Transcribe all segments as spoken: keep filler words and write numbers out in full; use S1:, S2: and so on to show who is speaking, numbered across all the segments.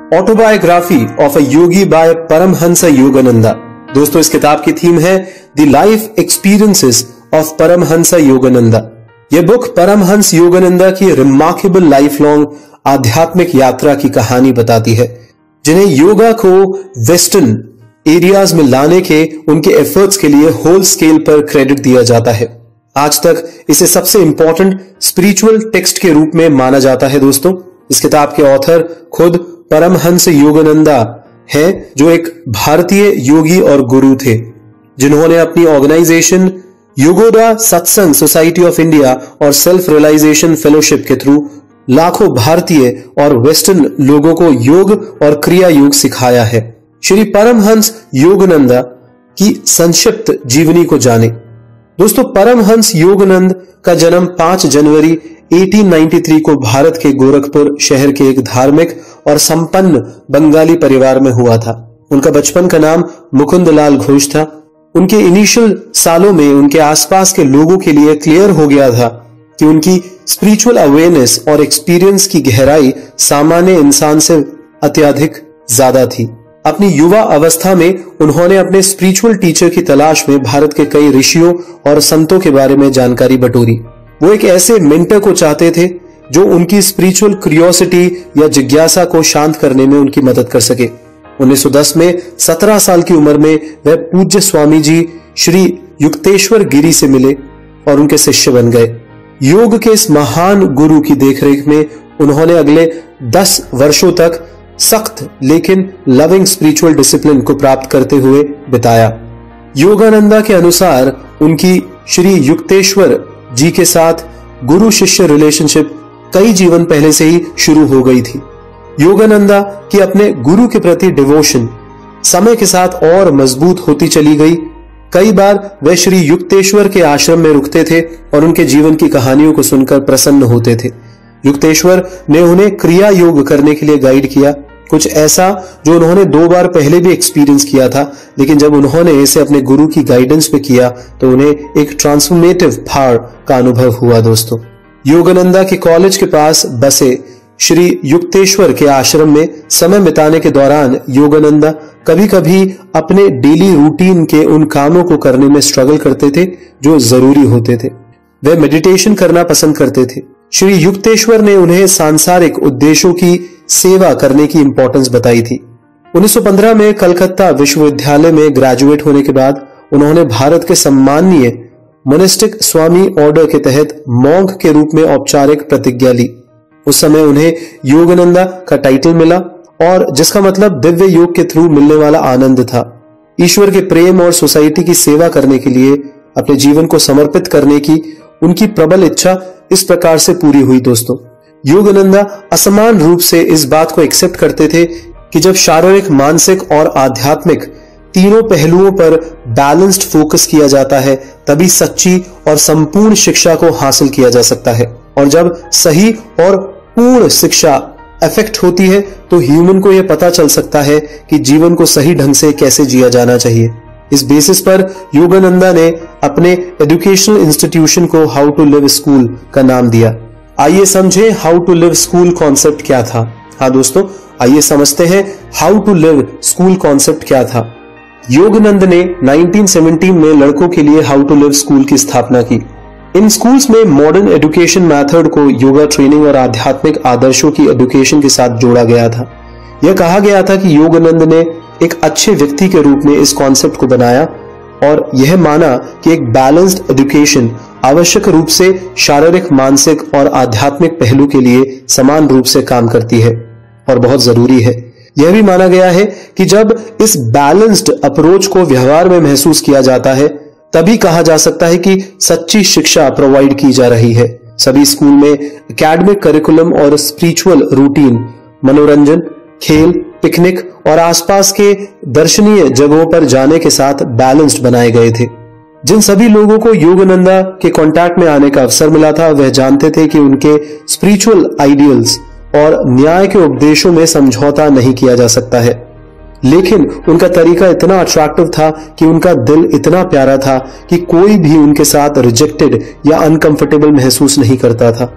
S1: Autobiography of a yogi by Paramahansa Yogananda. दोस्तों, इस किताब की थीम है the life experiences of Paramahansa Yogananda. यह बुक परमहंस योगानंदा की रिमार्केबल लाइफ लॉन्ग आध्यात्मिक यात्रा की कहानी बताती है, जिन्हें योगा को वेस्टर्न एरियाज में लाने के उनके एफर्ट्स के लिए होल स्केल पर क्रेडिट दिया जाता है। आज तक इसे सबसे इंपॉर्टेंट स्पिरिचुअल टेक्स्ट के रूप में माना जाता है। दोस्तों, इस किताब के ऑथर खुद परमहंस योगानंदा हैं, जो एक भारतीय योगी और गुरु थे, जिन्होंने अपनी organization Yogoda Satsanga society of India और सेल्फ रियलाइजेशन फेलोशिप के थ्रू लाखों भारतीय और वेस्टर्न लोगों को योग और क्रिया योग सिखाया है। श्री परमहंस योगानंदा की संक्षिप्त जीवनी को जाने। दोस्तों, परमहंस योगानंद का जन्म पांच जनवरी अठारह सौ तिरानवे को भारत के गोरखपुर शहर के एक धार्मिक और संपन्न बंगाली परिवार में हुआ था। उनका बचपन का नाम मुकुंदलाल घोष था। उनके इनिशियल सालों में उनके आसपास के लोगों के लिए क्लियर हो गया था कि उनकी स्पिरिचुअल अवेयरनेस और एक्सपीरियंस की गहराई सामान्य इंसान से अत्यधिक ज्यादा थी। अपनी युवा अवस्था में उन्होंने अपने स्पिरिचुअल टीचर की तलाश में भारत के कई ऋषियों और संतों के बारे में जानकारी बटोरी। वो एक ऐसे मेंटर को चाहते थे जो उनकी स्पिरिचुअल क्यूरियोसिटी या जिज्ञासा को शांत करने में उनकी मदद कर सके। उन्नीस सौ दस में सत्रह साल की उम्र में वह पूज्य स्वामी जी श्री युक्तेश्वर गिरी से मिले और उनके शिष्य बन गए। योग के इस महान गुरु की देखरेख में उन्होंने अगले दस वर्षों तक सख्त लेकिन लविंग स्पिरिचुअल डिसिप्लिन को प्राप्त करते हुए बिताया। योगानंदा के अनुसार उनकी श्री युक्तेश्वर जी के साथ गुरु शिष्य रिलेशनशिप कई जीवन पहले से ही शुरू हो गई थी। योगानंदा की अपने गुरु के प्रति डिवोशन समय के साथ और मजबूत होती चली गई। कई बार वे श्री युक्तेश्वर के आश्रम में रुकते थे और उनके जीवन की कहानियों को सुनकर प्रसन्न होते थे। युक्तेश्वर ने उन्हें क्रिया योग करने के लिए गाइड किया, कुछ ऐसा जो उन्होंने दो बार पहले भी एक्सपीरियंस किया था, लेकिन जब उन्होंने इसे अपने गुरु की गाइडेंस पे किया तो उन्हें एक ट्रांसफॉर्मेटिव पावर का अनुभव हुआ। दोस्तों, योगानंदा के कॉलेज के पास बसे श्री युक्तेश्वर के आश्रम में समय बिताने के दौरान योगानंदा कभी कभी अपने डेली रूटीन के उन कामों को करने में स्ट्रगल करते थे जो जरूरी होते थे। वे मेडिटेशन करना पसंद करते थे। श्री युक्तेश्वर ने उन्हें सांसारिक उद्देश्यों की सेवा करने की इंपॉर्टेंस बताई थी। उन्नीस सौ पंद्रह में कलकत्ता विश्वविद्यालय में ग्रेजुएट होने के बाद उन्होंने भारत के सम्माननीय मोनेस्टिक स्वामी ऑर्डर के तहत मॉन्क के रूप में औपचारिक प्रतिज्ञा ली। उस समय उन्हें योगानंदा का टाइटल मिला, और जिसका मतलब दिव्य योग के थ्रू मिलने वाला आनंद था। ईश्वर के प्रेम और सोसाइटी की सेवा करने के लिए अपने जीवन को समर्पित करने की उनकी प्रबल इच्छा इस प्रकार से पूरी हुई। दोस्तों, योगानंदा असमान रूप से इस बात को एक्सेप्ट करते थे कि जब शारीरिक, मानसिक और आध्यात्मिक तीनों पहलुओं पर बैलेंस्ड फोकस किया जाता है, तभी सच्ची और संपूर्ण शिक्षा को हासिल किया जा सकता है। और जब सही और पूर्ण शिक्षा इफेक्ट होती है तो ह्यूमन को यह पता चल सकता है कि जीवन को सही ढंग से कैसे जिया जाना चाहिए। इस बेसिस पर योगानंदा ने अपने एजुकेशनल इंस्टीट्यूशन को हाउ टू लिव स्कूल का नाम दिया। आइए समझें how to live school concept क्या था। हाँ दोस्तों, आइए समझते हैं how to live school concept क्या था। योगानंद ने उन्नीस सौ सत्रह में लड़कों के लिए हाउ टू लिव स्कूल की स्थापना की। इन स्कूल्स में मॉडर्न एजुकेशन मेथड को योगा ट्रेनिंग और आध्यात्मिक आदर्शों की एजुकेशन के साथ जोड़ा गया था। यह कहा गया था कि योगानंद ने एक अच्छे व्यक्ति के रूप में इस कॉन्सेप्ट को बनाया और यह माना कि एक बैलेंस्ड एजुकेशन आवश्यक रूप से शारीरिक, मानसिक और आध्यात्मिक पहलू के लिए समान रूप से काम करती है और बहुत जरूरी है। यह भी माना गया है कि जब इस बैलेंस्ड अप्रोच को व्यवहार में महसूस किया जाता है, तभी कहा जा सकता है कि सच्ची शिक्षा प्रोवाइड की जा रही है। सभी स्कूल में एकेडमिक करिकुलम और स्पिरिचुअल रूटीन, मनोरंजन, खेल, पिकनिक और आसपास के दर्शनीय जगहों पर जाने के साथ बैलेंस्ड बनाए गए थे। जिन सभी लोगों को योगानंदा के कांटेक्ट में आने का अवसर मिला था, वह जानते थे कि उनके स्पिरिचुअल आइडियल्स और न्याय के उपदेशों में समझौता नहीं किया जा सकता है, लेकिन उनका तरीका इतना अट्रैक्टिव था कि उनका दिल इतना प्यारा था कि कोई भी उनके साथ रिजेक्टेड या अनकंफर्टेबल महसूस नहीं करता था।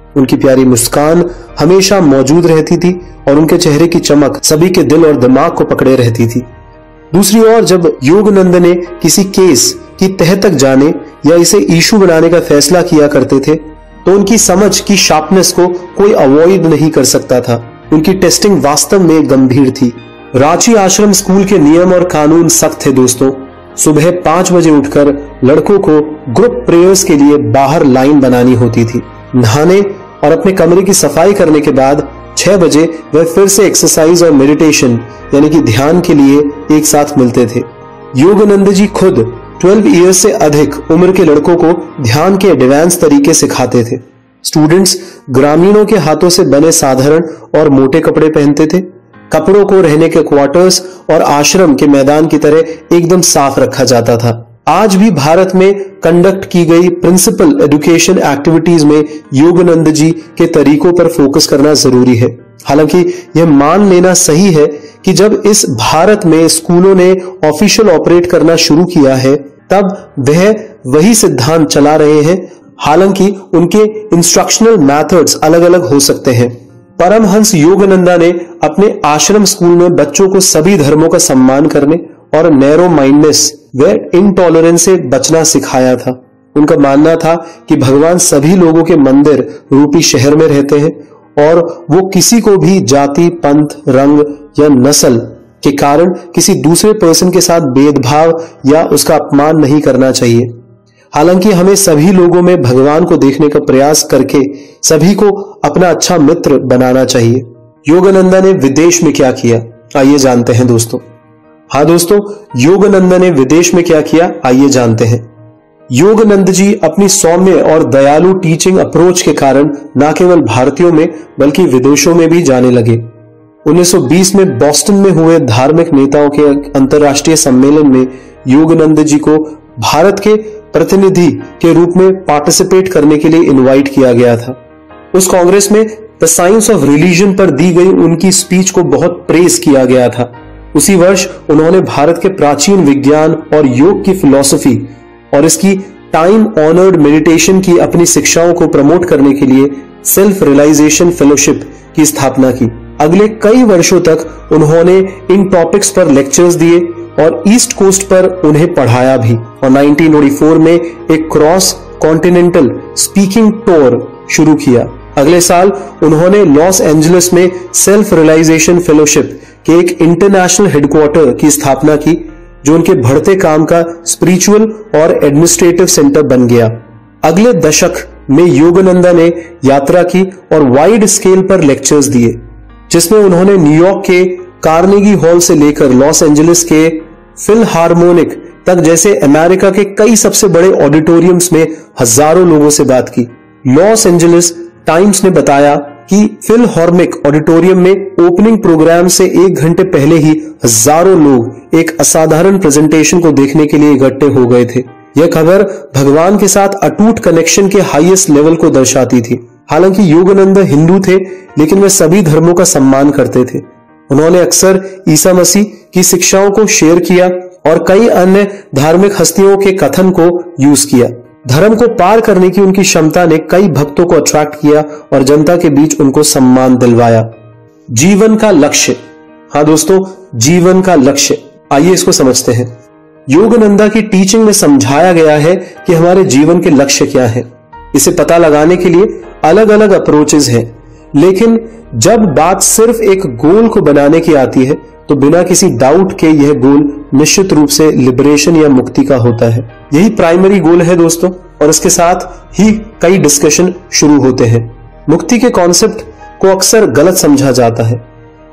S1: उनकी प्यारी मुस्कान हमेशा मौजूद रहती थी और उनके चेहरे की चमक सभी के दिल और दिमाग को पकड़े रहती थी। दूसरी ओर जब योगानंद ने किसी केस की तह तक जाने या इसे इशू बनाने का फैसला किया करते थे तो उनकी समझ की शार्पनेस को कोई अवॉइड नहीं कर सकता था। उनकी टेस्टिंग वास्तव में गंभीर थी। रांची आश्रम स्कूल के नियम और कानून सख्त थे दोस्तों। सुबह पांच बजे उठकर लड़कों को ग्रुप प्रेयर्स के लिए बाहर लाइन बनानी होती थी। नहाने और अपने कमरे की सफाई करने के बाद छह बजे वह फिर से एक्सरसाइज और मेडिटेशन यानी कि ध्यान के लिए एक साथ मिलते थे। योगानंद जी खुद बारह इयर्स से अधिक उम्र के लड़कों को ध्यान के एडवांस तरीके सिखाते थे। स्टूडेंट्स ग्रामीणों के हाथों से बने साधारण और मोटे कपड़े पहनते थे। कपड़ों को रहने के क्वार्टर्स और आश्रम के मैदान की तरह एकदम साफ रखा जाता था। आज भी भारत में कंडक्ट की गई प्रिंसिपल एजुकेशन एक्टिविटीज में योगानंद जी के तरीकों पर फोकस करना जरूरी है। हालांकि यह मान लेना सही है कि जब इस भारत में स्कूलों ने ऑफिशियल ऑपरेट करना शुरू किया है तब वह वही सिद्धांत चला रहे हैं। हालांकि उनके इंस्ट्रक्शनल मेथड्स अलग अलग हो सकते हैं। परमहंस योगानंदा ने अपने आश्रम स्कूल में बच्चों को सभी धर्मों का सम्मान करने और नैरो माइंडनेस व इनटॉलरेंस से बचना सिखाया था। उनका मानना था कि भगवान सभी लोगों के मंदिर रूपी शहर में रहते हैं और वो किसी को भी जाति, पंथ, रंग या नस्ल के कारण किसी दूसरे पर्सन के साथ भेदभाव या उसका अपमान नहीं करना चाहिए। हालांकि हमें सभी लोगों में भगवान को देखने का प्रयास करके सभी को अपना अच्छा मित्र बनाना चाहिए। योगानंदा ने विदेश में क्या किया, आइए जानते हैं दोस्तों। हाँ दोस्तों, योगानंदा ने विदेश में क्या किया, आइए जानते हैं। योगानंद जी अपनी सौम्य और दयालु टीचिंग अप्रोच के कारण न केवल भारतीयों में बल्कि विदेशों में भी जाने लगे। उन्नीस सौ बीस में बॉस्टन में हुए धार्मिक नेताओं के अंतर्राष्ट्रीय सम्मेलन में योगानंद जी को भारत के प्रतिनिधि के रूप में पार्टिसिपेट करने के लिए इनवाइट किया गया था। उस कांग्रेस में द साइंस ऑफ रिलीजन पर दी गई उनकी स्पीच को बहुत प्रेज किया गया था। उसी वर्ष उन्होंने भारत के प्राचीन विज्ञान और योग की फिलॉसफी और इसकी टाइम ऑनर्ड मेडिटेशन की अपनी शिक्षाओं को प्रमोट करने के लिए सेल्फ रियलाइजेशन फेलोशिप की स्थापना की। अगले कई वर्षों तक उन्होंने इन टॉपिक्स पर लेक्चर्स दिए और ईस्ट कोस्ट पर उन्हें पढ़ाया भी और उन्नीस सौ चौरासी में एक क्रॉस कॉन्टिनेंटल स्पीकिंग टूर शुरू किया। अगले साल उन्होंने लॉस एंजलिस में सेल्फ रियलाइजेशन फेलोशिप के एक इंटरनेशनल हेडक्वार्टर की स्थापना की जो उनके बढ़ते काम का स्पिरिचुअल और एडमिनिस्ट्रेटिव सेंटर बन गया। अगले दशक में योगानंदा ने यात्रा की और वाइड स्केल पर लेक्चर्स दिए जिसमें उन्होंने न्यूयॉर्क के कार्नेगी हॉल से लेकर लॉस एंजलिस के फिलहार्मोनिक तक जैसे अमेरिका के कई सबसे बड़े ऑडिटोरियम्स में हजारों लोगों से बात की। लॉस एंजलिस टाइम्स ने बताया कि फिलहार्मोनिक ऑडिटोरियम में ओपनिंग प्रोग्राम से एक घंटे पहले ही हजारों लोग एक असाधारण प्रेजेंटेशन को देखने के लिए इकट्ठे हो गए थे। यह खबर भगवान के साथ अटूट कनेक्शन के हाईएस्ट लेवल को दर्शाती थी। हालांकि योगानंद हिंदू थे लेकिन वे सभी धर्मों का सम्मान करते थे। उन्होंने अक्सर ईसा मसीह की शिक्षाओं को शेयर किया और कई अन्य धार्मिक हस्तियों के कथन को यूज किया। धर्म को पार करने की उनकी क्षमता ने कई भक्तों को अट्रैक्ट किया और जनता के बीच उनको सम्मान दिलवाया। जीवन का लक्ष्य, हाँ दोस्तों, जीवन का लक्ष्य, आइए इसको समझते हैं। योगानंदा की टीचिंग में समझाया गया है कि हमारे जीवन के लक्ष्य क्या है। इसे पता लगाने के लिए अलग अलग अप्रोचेस हैं, लेकिन जब बात सिर्फ एक गोल को बनाने की आती है तो बिना किसी डाउट के यह गोल निश्चित रूप से लिबरेशन या मुक्ति का होता है। यही प्राइमरी गोल है दोस्तों, और इसके साथ ही कई डिस्कशन शुरू होते हैं। मुक्ति के कॉन्सेप्ट को अक्सर गलत समझा जाता है।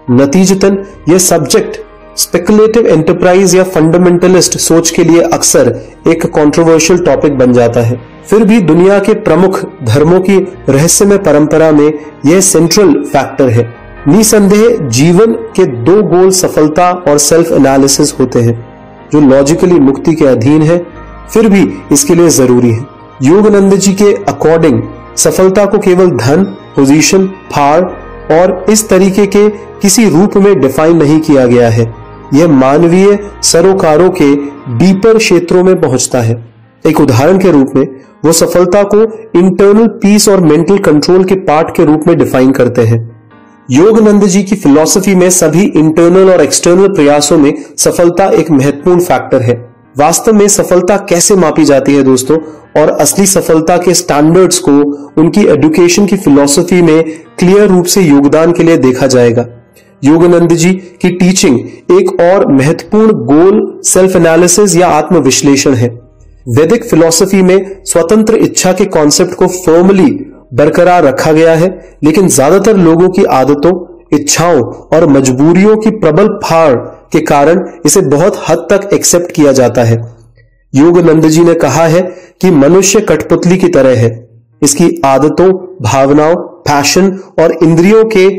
S1: नतीजतन यह सब्जेक्ट स्पेकुलेटिव एंटरप्राइज या फंडामेंटलिस्ट सोच के लिए अक्सर एक कंट्रोवर्शियल टॉपिक बन जाता है। फिर भी दुनिया के प्रमुख धर्मों की रहस्यमय परंपरा में यह सेंट्रल फैक्टर है। निसंदेह जीवन के दो गोल सफलता और सेल्फ एनालिसिस होते हैं जो लॉजिकली मुक्ति के अधीन है, फिर भी इसके लिए जरूरी है। योगानंद जी के अकॉर्डिंग सफलता को केवल धन, पोजीशन, पावर और इस तरीके के किसी रूप में डिफाइन नहीं किया गया है। यह मानवीय सरोकारों के डीपर क्षेत्रों में पहुंचता है। एक उदाहरण के रूप में वो सफलता को इंटरनल पीस और मेंटल कंट्रोल के पार्ट के रूप में डिफाइन करते हैं। योगानंद जी की फिलॉसफी में सभी इंटरनल और एक्सटर्नल प्रयासों में सफलता एक महत्वपूर्ण फैक्टर है। वास्तव में सफलता कैसे मापी जाती है दोस्तों, और असली सफलता के स्टैंडर्ड्स को उनकी एजुकेशन की फिलॉसफी में क्लियर रूप से योगदान के लिए देखा जाएगा। योगानंद जी की टीचिंग एक और महत्वपूर्ण गोल सेल्फ एनालिसिस या आत्मविश्लेषण है। वैदिक फिलॉसफी में स्वतंत्र इच्छा के कॉन्सेप्ट को फर्मली बरकरार रखा गया है, लेकिन ज्यादातर लोगों की आदतों, इच्छाओं और मजबूरियों की प्रबल फाड़ के कारण इसे बहुत हद तक एक्सेप्ट किया जाता है। योगानंद जी ने कहा है कि मनुष्य कठपुतली की तरह है। इसकी आदतों, भावनाओं, पैशन और इंद्रियों के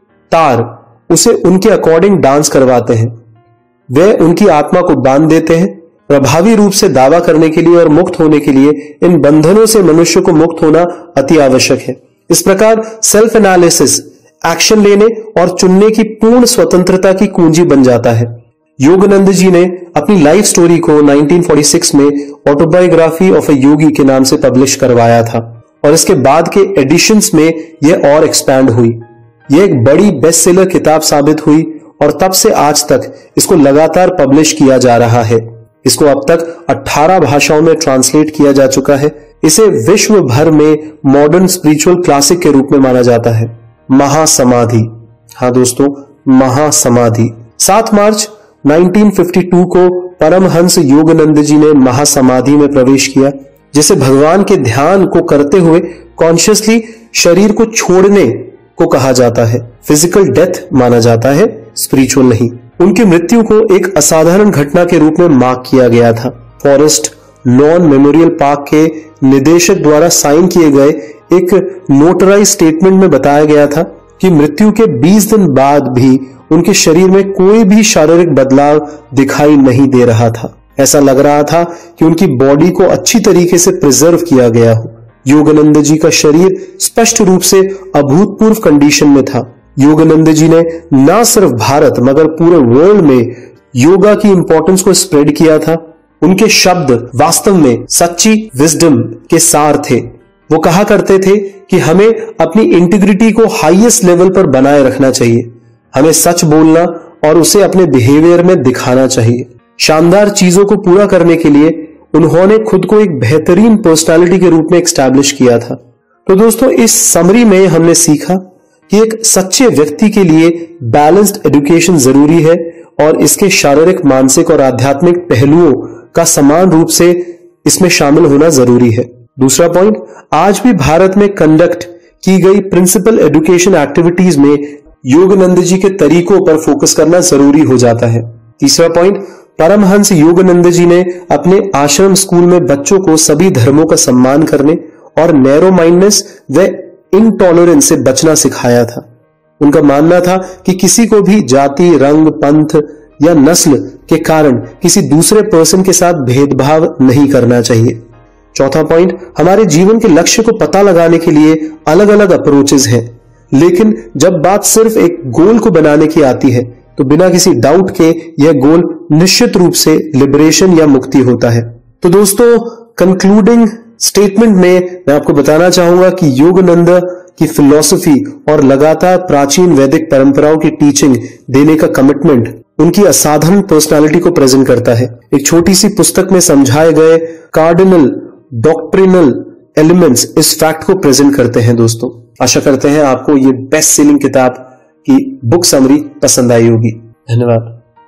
S1: तार उसे उनके अकॉर्डिंग डांस करवाते हैं। वे उनकी आत्मा को बांध देते हैं। प्रभावी रूप से दावा करने के लिए और मुक्त होने के लिए इन बंधनों से मनुष्य को मुक्त होना अति आवश्यक है। इस प्रकार सेल्फ एनालिसिस एक्शन लेने और चुनने की पूर्ण स्वतंत्रता की कुंजी बन जाता है। योगानंद जी ने अपनी लाइफ स्टोरी को नाइनटीन फोर्टी सिक्स में ऑटोबायोग्राफी ऑफ अ योगी के नाम से पब्लिश करवाया था और इसके बाद के एडिशंस में यह और एक्सपैंड हुई। यह एक बड़ी बेस्ट सेलर किताब साबित हुई और तब से आज तक इसको लगातार पब्लिश किया जा रहा है। इसको अब तक अठारह भाषाओं में ट्रांसलेट किया जा चुका है। इसे विश्व भर में मॉडर्न स्पिरिचुअल क्लासिक के रूप में माना जाता है। महासमाधि, हाँ दोस्तों, महासमाधि। सात मार्च नाइनटीन फिफ्टी टू को परमहंस योगानंद जी ने महासमाधि में प्रवेश किया, जिसे भगवान के ध्यान को करते हुए कॉन्शियसली शरीर को छोड़ने को कहा जाता है। फिजिकल डेथ माना जाता है, स्पिरिचुअल नहीं। उनकी मृत्यु को एक असाधारण घटना के रूप में मार्क किया गया था। फॉरेस्ट लॉन मेमोरियल पार्क के निदेशक द्वारा साइन किए गए एक नोटराइज स्टेटमेंट में बताया गया था कि मृत्यु के बीस दिन बाद भी उनके शरीर में कोई भी शारीरिक बदलाव दिखाई नहीं दे रहा था। ऐसा लग रहा था कि उनकी बॉडी को अच्छी तरीके से प्रिजर्व किया गया हो। योगानंद जी का शरीर स्पष्ट रूप से अभूतपूर्व कंडीशन में था। योगानंद जी ने न सिर्फ भारत मगर पूरे वर्ल्ड में योगा की इंपॉर्टेंस को स्प्रेड किया था। उनके शब्द वास्तव में सच्ची विजडम के सार थे। वो कहा करते थे कि हमें अपनी इंटीग्रिटी को हाईएस्ट लेवल पर बनाए रखना चाहिए। हमें सच बोलना और उसे अपने बिहेवियर में दिखाना चाहिए। शानदार चीजों को पूरा करने के लिए उन्होंने खुद को एक बेहतरीन पर्सनालिटी के रूप में एस्टैब्लिश किया था। तो दोस्तों, इस समरी में हमने सीखा कि एक सच्चे व्यक्ति के लिए बैलेंस्ड एजुकेशन जरूरी है और इसके शारीरिक, मानसिक और आध्यात्मिक पहलुओं का समान रूप से इसमें शामिल होना जरूरी है। दूसरा पॉइंट, आज भी भारत में कंडक्ट की गई प्रिंसिपल एजुकेशन एक्टिविटीज में योगानंद जी के तरीकों पर फोकस करना जरूरी हो जाता है। तीसरा पॉइंट, परमहंस योगानंद जी ने अपने आश्रम स्कूल में बच्चों को सभी धर्मों का सम्मान करने और नैरो माइंडनेस व इनटॉलरेंस से बचना सिखाया था। उनका मानना था कि किसी को भी जाति, रंग, पंथ या नस्ल के कारण किसी दूसरे पर्सन के साथ भेदभाव नहीं करना चाहिए। चौथा पॉइंट, हमारे जीवन के लक्ष्य को पता लगाने के लिए अलग अलग अप्रोचेस हैं, लेकिन जब बात सिर्फ एक गोल को बनाने की आती है तो बिना किसी डाउट के यह गोल निश्चित रूप से लिबरेशन या मुक्ति होता है। तो दोस्तों, कंक्लूडिंग स्टेटमेंट में मैं आपको बताना चाहूंगा कि योगानंद की फिलॉसफी और लगातार प्राचीन वैदिक परंपराओं की टीचिंग देने का कमिटमेंट उनकी असाधारण पर्सनालिटी को प्रेजेंट करता है। एक छोटी सी पुस्तक में समझाए गए कार्डिनल डॉक्ट्रिनल एलिमेंट्स इस फैक्ट को प्रेजेंट करते हैं। दोस्तों, आशा करते हैं आपको ये बेस्ट सेलिंग किताब की बुक समरी पसंद आई होगी। धन्यवाद।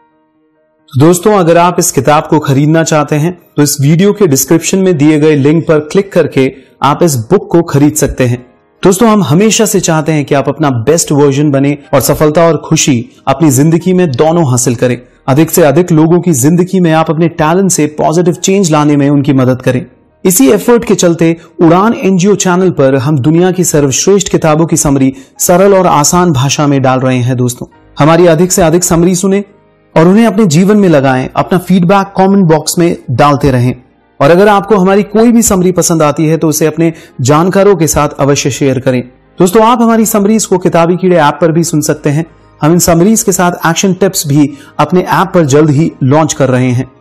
S2: दोस्तों, अगर आप इस किताब को खरीदना चाहते हैं तो इस वीडियो के डिस्क्रिप्शन में दिए गए लिंक पर क्लिक करके आप इस बुक को खरीद सकते हैं। दोस्तों, हम हमेशा से चाहते हैं कि आप अपना बेस्ट वर्जन बने और सफलता और खुशी अपनी जिंदगी में दोनों हासिल करें। अधिक से अधिक लोगों की जिंदगी में आप अपने टैलेंट से पॉजिटिव चेंज लाने में उनकी मदद करें। इसी एफर्ट के चलते उड़ान एनजीओ चैनल पर हम दुनिया की सर्वश्रेष्ठ किताबों की समरी सरल और आसान भाषा में डाल रहे हैं। दोस्तों, हमारी अधिक से अधिक समरी सुने और उन्हें अपने जीवन में लगाएं। अपना फीडबैक कमेंट बॉक्स में डालते रहें और अगर आपको हमारी कोई भी समरी पसंद आती है तो उसे अपने जानकारों के साथ अवश्य शेयर करें। दोस्तों, आप हमारी समरीज को किताबी कीड़े ऐप पर भी सुन सकते हैं। हम इन समरीज के साथ एक्शन टिप्स भी अपने ऐप पर जल्द ही लॉन्च कर रहे हैं।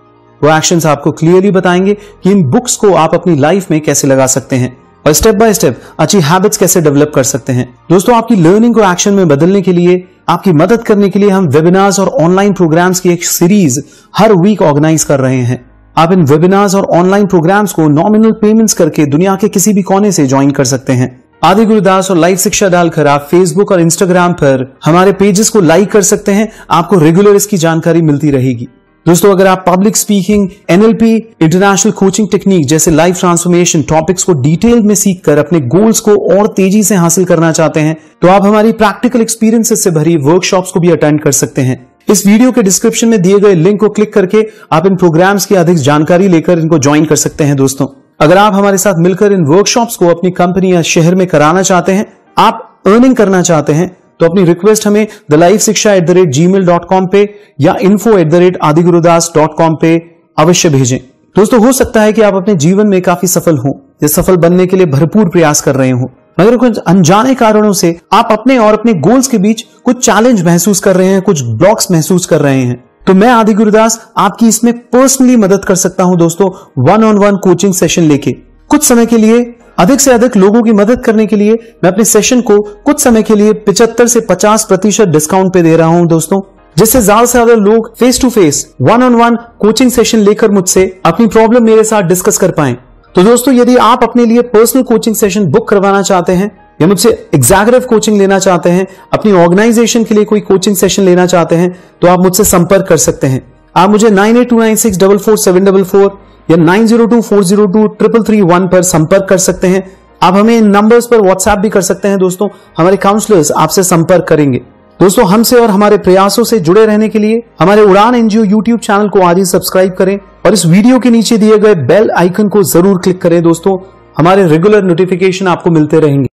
S2: वो एक्शंस आपको क्लियरली बताएंगे कि इन बुक्स को आप अपनी लाइफ में कैसे लगा सकते हैं और स्टेप बाय स्टेप अच्छी हैबिट्स कैसे डेवलप कर सकते हैं। दोस्तों, आपकी लर्निंग को एक्शन में बदलने के लिए, आपकी मदद करने के लिए हम वेबिनार्स और ऑनलाइन प्रोग्राम्स की एक सीरीज हर वीक ऑर्गेनाइज कर रहे हैं। आप इन वेबिनार्स और ऑनलाइन प्रोग्राम्स को नॉमिनल पेमेंट्स करके दुनिया के किसी भी कोने से ज्वाइन कर सकते हैं। आदि गुरुदास और लाइव शिक्षा डालकर आप फेसबुक और इंस्टाग्राम पर हमारे पेजेस को लाइक कर सकते हैं। आपको रेगुलर इसकी जानकारी मिलती रहेगी। दोस्तों, अगर आप public speaking, NLP, international coaching technique जैसे लाइफ ट्रांसफॉर्मेशन टॉपिक्स को डिटेल में सीखकर अपने गोल्स को और तेजी से हासिल करना चाहते हैं, तो आप हमारी प्रैक्टिकल एक्सपीरियंसेस से भरी वर्कशॉप्स को भी अटेंड कर सकते हैं। इस वीडियो के डिस्क्रिप्शन में दिए गए लिंक को क्लिक करके आप इन प्रोग्राम्स की अधिक जानकारी लेकर इनको ज्वाइन कर सकते हैं। दोस्तों, अगर आप हमारे साथ मिलकर इन वर्कशॉप्स को अपनी कंपनी या शहर में कराना चाहते हैं, आप अर्निंग करना चाहते हैं, तो अपनी रिक्वेस्ट हमें the live Shiksha at the rate Gmail dot com पे या info at the rate Adigurudas dot com पे अवश्य भेजें। दोस्तों, हो सकता है कि आप अपने जीवन में काफी सफल हों या सफल बनने के लिए भरपूर प्रयास कर रहे हो, मगर कुछ अनजाने कारणों से आप अपने और अपने गोल्स के बीच कुछ चैलेंज महसूस कर रहे हैं, कुछ ब्लॉक्स महसूस कर रहे हैं। तो मैं आदि गुरुदास आपकी इसमें पर्सनली मदद कर सकता हूं। दोस्तों, one on one coaching session लेके कुछ समय के लिए अधिक से अधिक लोगों की मदद करने के लिए मैं अपने सेशन को कुछ समय के लिए पचहत्तर से पचास प्रतिशत डिस्काउंट पे दे रहा हूं। दोस्तों, जिससे ज्यादा से ज्यादा लोग face to face one on one coaching session लेकर मुझसे अपनी प्रॉब्लम मेरे साथ डिस्कस कर पाएं। तो दोस्तों, यदि आप अपने लिए पर्सनल कोचिंग सेशन बुक करवाना चाहते हैं या मुझसे एग्जैक्टिव कोचिंग लेना चाहते हैं, अपनी ऑर्गेनाइजेशन के लिए कोई कोचिंग सेशन लेना चाहते हैं, तो आप मुझसे संपर्क कर सकते हैं। आप मुझे nine eight two nine six double four seven double four या nine zero two four zero two triple three one पर संपर्क कर सकते हैं। आप हमें इन नंबर्स पर व्हाट्सएप भी कर सकते हैं। दोस्तों, हमारे काउंसलर्स आपसे संपर्क करेंगे। दोस्तों, हमसे और हमारे प्रयासों से जुड़े रहने के लिए हमारे उड़ान एनजीओ यूट्यूब चैनल को आज ही सब्सक्राइब करें और इस वीडियो के नीचे दिए गए बेल आइकन को जरूर क्लिक करें। दोस्तों, हमारे रेगुलर नोटिफिकेशन आपको मिलते रहेंगे।